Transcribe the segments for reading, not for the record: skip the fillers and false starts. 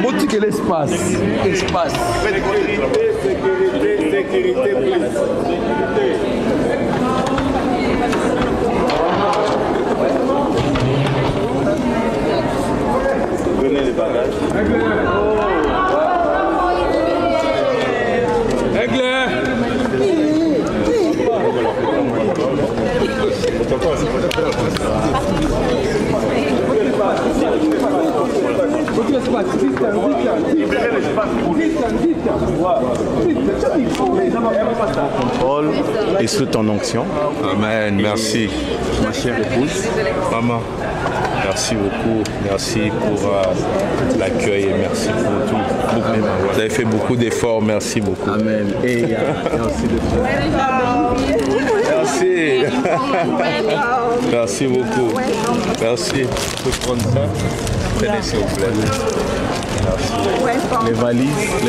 Boutique l'espace. Espace. Sécurité, donnez les bagages. Paul est sous ton onction. Amen. Merci. Ma chère épouse. Maman, merci beaucoup. Merci pour l'accueil et merci pour tout. Vous avez fait beaucoup d'efforts. Merci beaucoup. Amen. Et merci de Merci. Merci beaucoup. Merci. Je peux prendre ça. Tenez s'il vous plaît. les valises.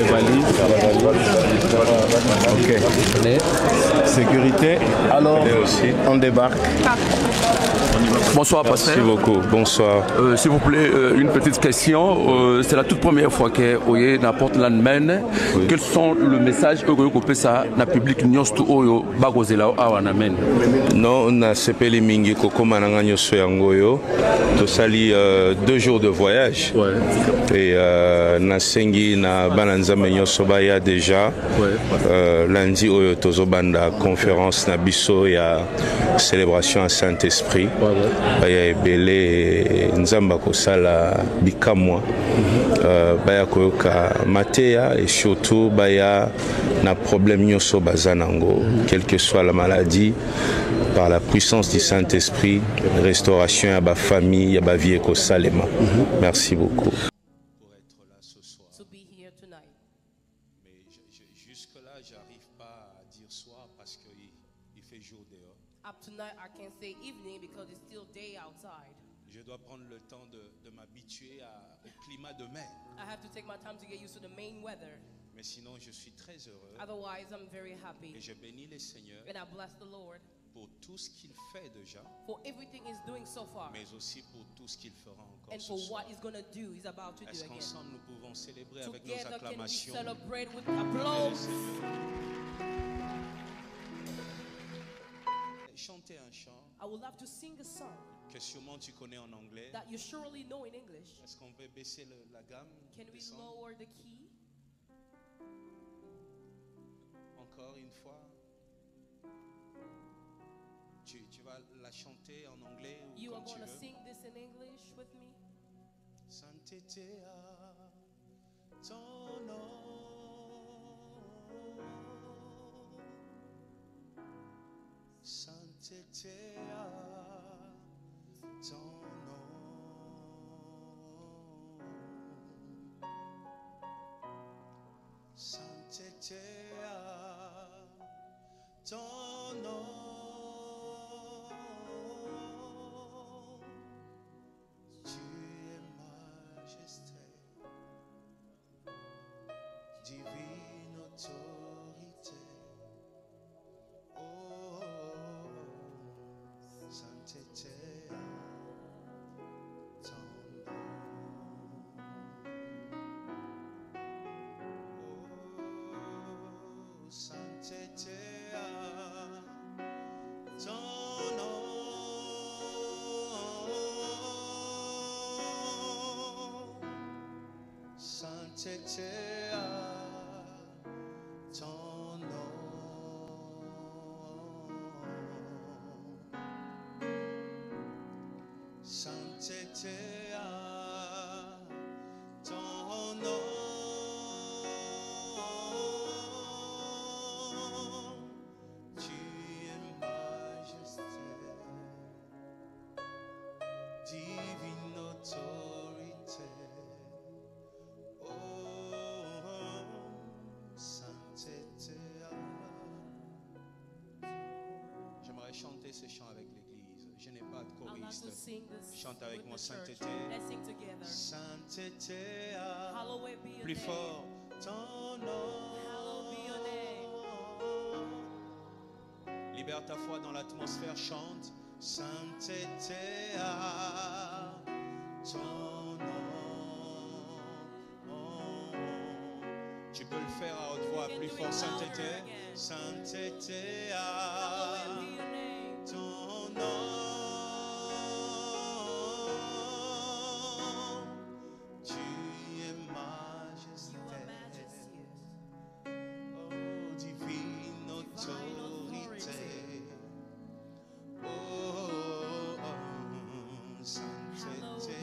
Ok. Sécurité. Alors, on débarque. Bonsoir, Merci pasteur. beaucoup. Bonsoir. S'il vous plaît, une petite question. C'est la toute première fois que Oye n'apporte l'Allemagne. Quels sont le message que vous avez ça dans le public Nyostu Oyo Bagozela Awanamen? Non, on a sepeli mingi koko mananga nyoso yangoyo. Tosali 2 jours de voyage. Ouais. Et nasengi na bananzame nyoso baya déjà. Ouais. Lundi oyo tozobanda conférence na biso ya célébration à Saint-Esprit. Baya ebele nzamba kosala bikamwa. Baya koyoka mateya et surtout baya na problème nyoso bazanango, quelle que soit la maladie, par la puissance du Saint-Esprit, restauration à ma famille, à ma vie écosalema. Merci beaucoup. Pour être là ce soir. Mais jusque-là, j'arrive pas à dire soir parce qu'il fait jour dehors. Up tonight, I can't say evening because it's still day outside. Je dois prendre le temps de m'habituer au climat de mai. I have to take my time to get used to the main weather. Mais sinon, je suis très heureux. Otherwise, I'm very happy. Et je bénis le Seigneur And I bless the Lord pour tout ce qu'il fait déjà, for everything He's doing so far mais aussi pour tout ce qu'il fera encore and ce for soir. what He's going to do, He's about to do Est-ce again. qu'ensemble nous pouvons célébrer avec nos Together, can we acclamations? celebrate with applause? Chanter un chant I would love to sing a song que sûrement tu connais en anglais. that you surely know in English. Est-ce qu'on peut baisser la gamme? Can we Descendre? lower the key? Encore une fois. Tu vas la chanter en anglais ou You are comme tu going to veux. sing this in English with me? Sainteté à ton nom. Sainteté à ton nom. Sainteté à ton nom. Tu es majesté, divine autorité. Oh, sainteté à ton nom. Oh, sainteté à ton nom. Sainteté à ton nom. Sainteté à ton nom. Tu es majesté, divine autorité. Oh, sainteté. J'aimerais chanter ce chant avec l'église. Je n'ai pas de I'd like choriste. to sing this Chante avec with moi, the church. sainteté. Let's sing together. Sainteté Hallowed be your plus name. fort ton nom. Hallowed be your name. Libère ta foi dans l'atmosphère, chante. Sainteté à ton nom. Tu peux le faire à haute voix, plus fort. Sainteté, sainteté à ton nom. Tu es majesté. Oh, divine autorité. Oh, sainteté.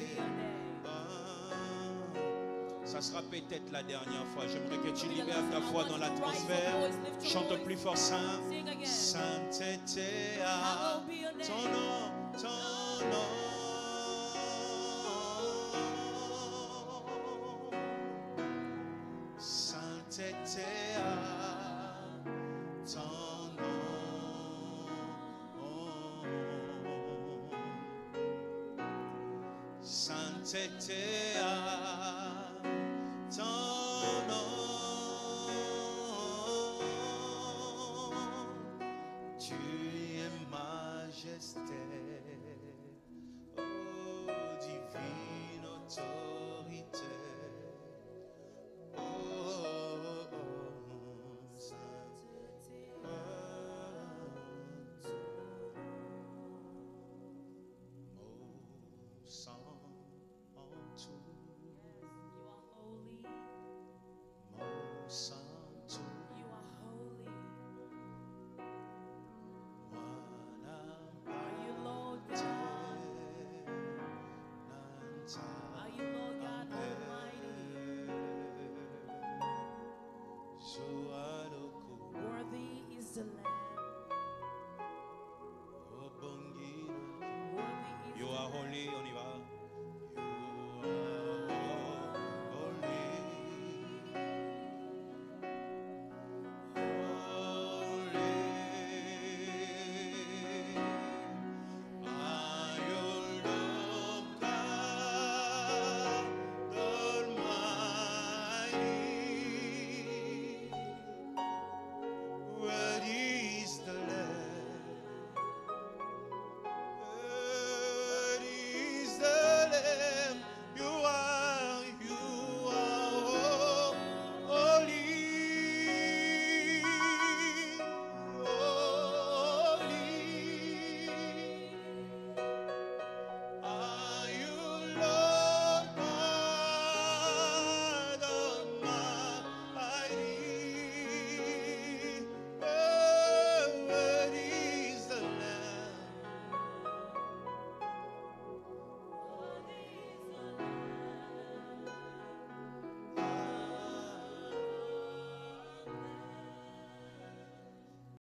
Ça sera peut-être la dernière fois. J'aimerais que tu libères ta foi dans l'atmosphère. Chante plus fort, Saint. Sainteté à ton nom, ton nom. Sainteté à ton nom. Sainteté à